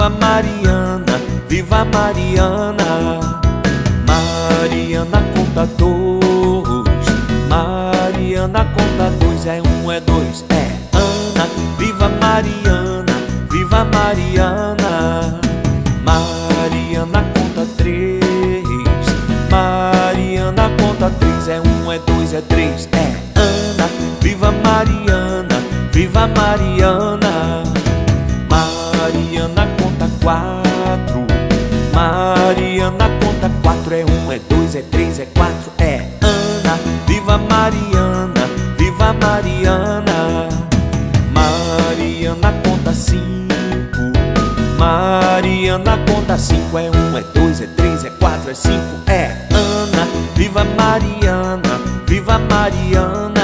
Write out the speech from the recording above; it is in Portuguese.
Mariana, viva Mariana. Mariana conta dois, Mariana conta dois, é um, é dois, é Ana. Viva Mariana, viva Mariana. Mariana conta três, Mariana conta três, é um, é dois, é três, é Ana. Viva Mariana, viva Mariana. Mariana conta quatro, Mariana conta quatro, é um, é dois, é três, é quatro, é Ana. Viva Mariana, viva Mariana. Mariana conta cinco, Mariana conta cinco, é um, é dois, é três, é quatro, é cinco, é Ana. Viva Mariana, viva Mariana.